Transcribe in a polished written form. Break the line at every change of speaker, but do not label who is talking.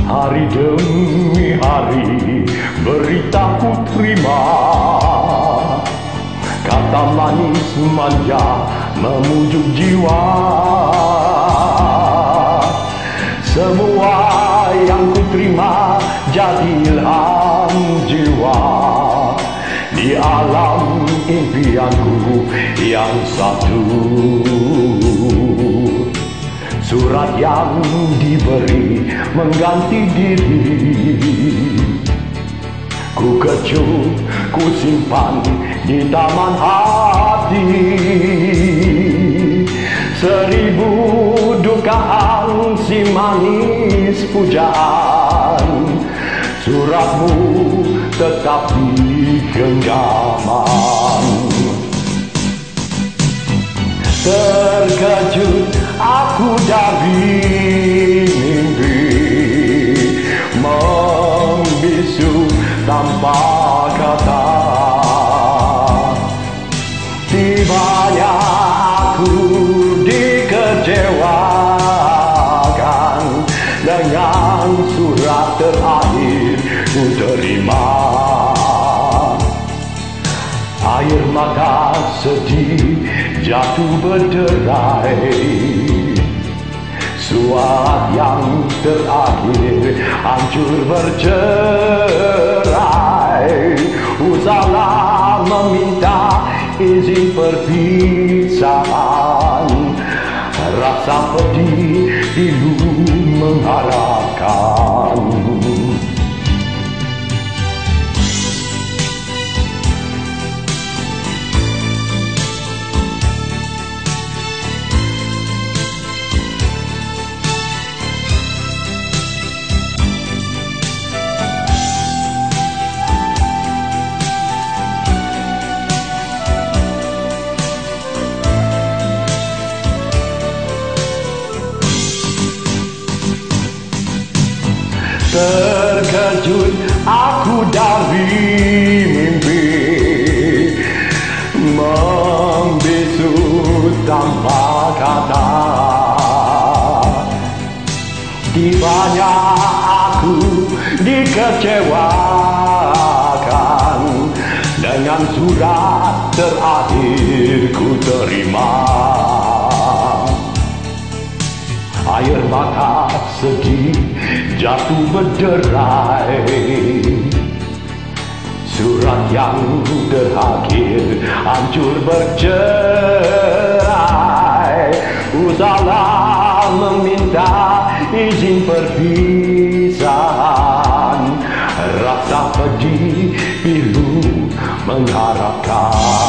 Hari demi hari berita ku terima, kata manis manja memujuk jiwa. Semua yang ku terima jadi ilham jiwa di alam impianku yang satu. Surat yang diberi mengganti diri, ku kecup, ku simpan di taman hati. 1000 dukaan si manis pujaan, suratmu tetap di genggaman. Terkejut aku dari mimpi, membisu tanpa kata. Tibanya aku dikecewakan dengan surat terakhir ku terima. Air mata sedih jatuh berderai, surat yang terakhir hancur bercerai. Usahlah meminta izin perpisahan, rasa pedih pilu mengharapkan. Terkejut aku dari mimpi, membisu tanpa kata. Tibanya aku dikecewakan dengan surat terakhir ku terima. Air mata sedih jatuh berderai, surat yang terakhir hancur bercerai. Usahlah meminta izin perpisahan, rasa pedih pilu mengharapkan.